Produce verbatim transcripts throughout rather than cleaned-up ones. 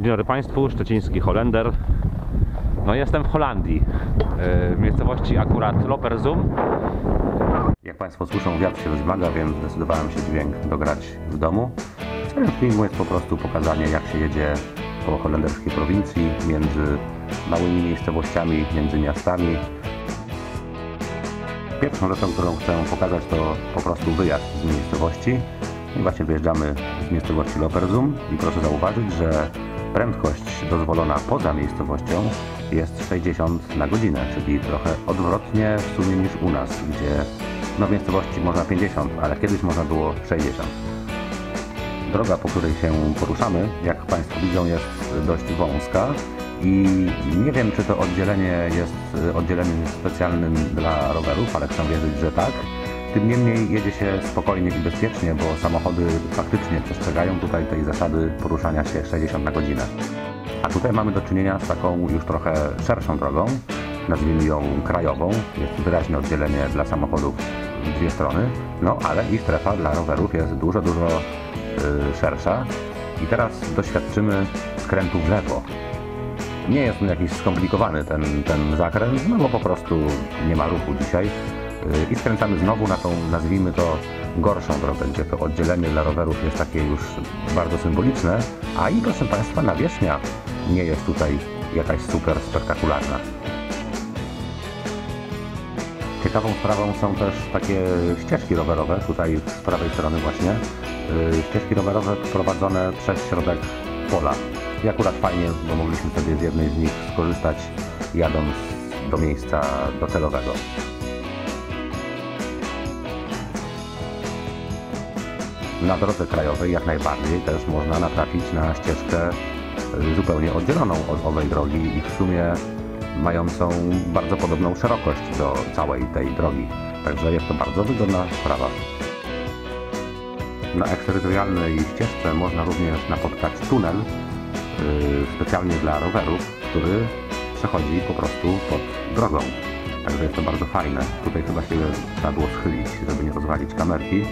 Dzień dobry Państwu, szczeciński Holender. No jestem w Holandii, w miejscowości akurat Loppersum. Jak Państwo słyszą, wiatr się rozmaga, więc zdecydowałem się dźwięk dograć w domu. Celem filmu jest po prostu pokazanie, jak się jedzie po holenderskiej prowincji, między małymi miejscowościami, między miastami. Pierwszą rzeczą, którą chcę pokazać, to po prostu wyjazd z miejscowości. I właśnie wyjeżdżamy z miejscowości Loppersum i proszę zauważyć, że prędkość dozwolona poza miejscowością jest sześćdziesiąt na godzinę, czyli trochę odwrotnie w sumie niż u nas, gdzie no w miejscowości można pięćdziesiąt, ale kiedyś można było sześćdziesiąt. Droga, po której się poruszamy, jak Państwo widzą, jest dość wąska i nie wiem, czy to oddzielenie jest oddzieleniem specjalnym dla rowerów, ale chcę wierzyć, że tak. Tym niemniej jedzie się spokojnie i bezpiecznie, bo samochody faktycznie przestrzegają tutaj tej zasady poruszania się sześćdziesiąt na godzinę. A tutaj mamy do czynienia z taką już trochę szerszą drogą, nazwijmy ją krajową. Jest wyraźne oddzielenie dla samochodów w dwie strony, no ale i strefa dla rowerów jest dużo, dużo yy, szersza. I teraz doświadczymy skrętu w lewo. Nie jest on jakiś skomplikowany ten, ten zakręt, no bo po prostu nie ma ruchu dzisiaj. I skręcamy znowu na tą, nazwijmy to, gorszą drogę, gdzie to oddzielenie dla rowerów jest takie już bardzo symboliczne, a i proszę Państwa, nawierzchnia nie jest tutaj jakaś super spektakularna. Ciekawą sprawą są też takie ścieżki rowerowe, tutaj z prawej strony właśnie, ścieżki rowerowe prowadzone przez środek pola. I akurat fajnie, bo mogliśmy sobie z jednej z nich skorzystać, jadąc do miejsca docelowego. Na drodze krajowej jak najbardziej też można natrafić na ścieżkę zupełnie oddzieloną od owej drogi i w sumie mającą bardzo podobną szerokość do całej tej drogi. Także jest to bardzo wygodna sprawa. Na eksterytorialnej ścieżce można również napotkać tunel yy, specjalnie dla rowerów, który przechodzi po prostu pod drogą. Także jest to bardzo fajne. Tutaj chyba się trzeba było schylić, żeby nie rozwalić kamerki.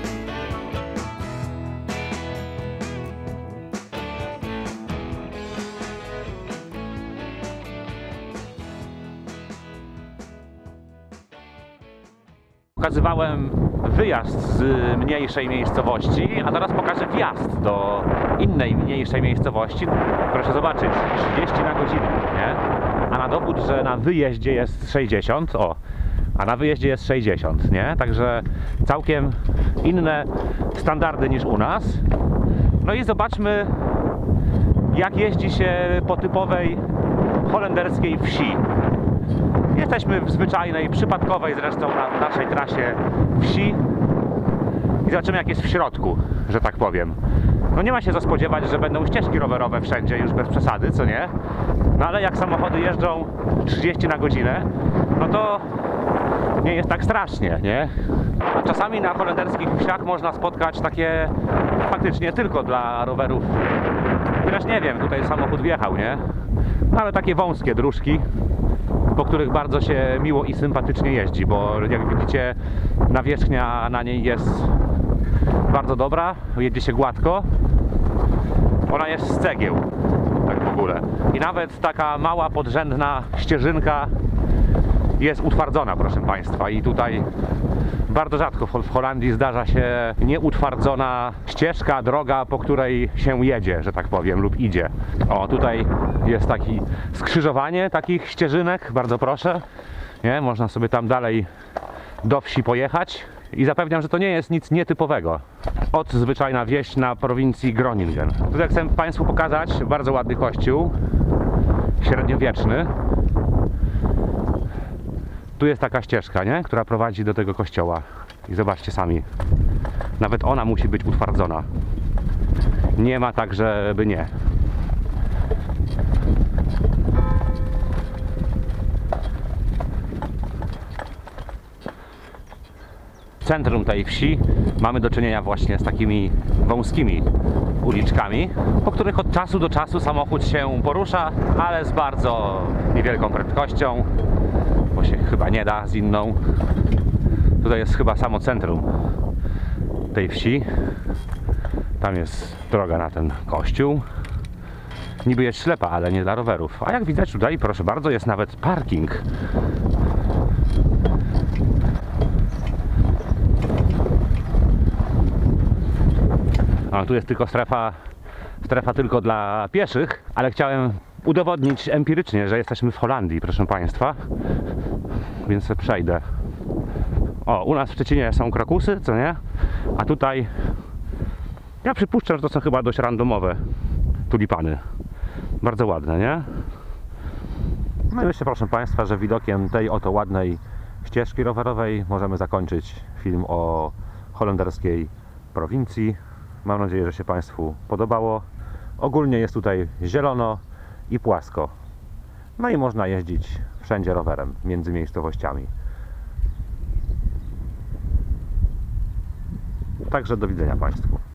Pokazywałem wyjazd z mniejszej miejscowości, a teraz pokażę wjazd do innej, mniejszej miejscowości. Proszę zobaczyć, trzydzieści na godzinę, nie? A na dowód, że na wyjeździe jest sześćdziesiąt, o, a na wyjeździe jest sześćdziesiąt, nie? Także całkiem inne standardy niż u nas. No i zobaczmy, jak jeździ się po typowej holenderskiej wsi. Jesteśmy w zwyczajnej, przypadkowej zresztą na naszej trasie wsi i zobaczymy, jak jest w środku, że tak powiem. No nie ma się co spodziewać, że będą ścieżki rowerowe wszędzie, już bez przesady, co nie? No ale jak samochody jeżdżą trzydzieści na godzinę, no to nie jest tak strasznie, nie? A czasami na holenderskich wsiach można spotkać takie faktycznie tylko dla rowerów. Chociaż nie wiem, tutaj samochód wjechał, nie? No ale takie wąskie dróżki, po których bardzo się miło i sympatycznie jeździ, bo jak widzicie, nawierzchnia na niej jest bardzo dobra, jedzie się gładko. Ona jest z cegieł, tak w ogóle. I nawet taka mała, podrzędna ścieżynka jest utwardzona, proszę Państwa. I tutaj bardzo rzadko w Holandii zdarza się nieutwardzona ścieżka, droga, po której się jedzie, że tak powiem, lub idzie. O, tutaj jest takie skrzyżowanie takich ścieżynek, bardzo proszę. Nie? Można sobie tam dalej do wsi pojechać i zapewniam, że to nie jest nic nietypowego. Od zwyczajna wieś na prowincji Groningen. Tutaj chcę Państwu pokazać bardzo ładny kościół, średniowieczny. Tu jest taka ścieżka, nie? Która prowadzi do tego kościoła. I zobaczcie sami. Nawet ona musi być utwardzona. Nie ma tak, żeby nie. W centrum tej wsi mamy do czynienia właśnie z takimi wąskimi uliczkami, po których od czasu do czasu samochód się porusza, ale z bardzo niewielką prędkością, bo się chyba nie da z inną. Tutaj jest chyba samo centrum tej wsi. Tam jest droga na ten kościół. niby jest ślepa, ale nie dla rowerów. A jak widać tutaj, proszę bardzo, jest nawet parking. A tu jest tylko strefa, strefa tylko dla pieszych, ale chciałem udowodnić empirycznie, że jesteśmy w Holandii, proszę Państwa. Więc sobie przejdę. O, u nas w Szczecinie są krokusy, co nie? A tutaj ja przypuszczam, że to są chyba dość randomowe tulipany. Bardzo ładne, nie? No i myślę, proszę Państwa, że widokiem tej oto ładnej ścieżki rowerowej możemy zakończyć film o holenderskiej prowincji. Mam nadzieję, że się Państwu podobało. Ogólnie jest tutaj zielono i płasko. No i można jeździć wszędzie rowerem, między miejscowościami. Także do widzenia Państwu.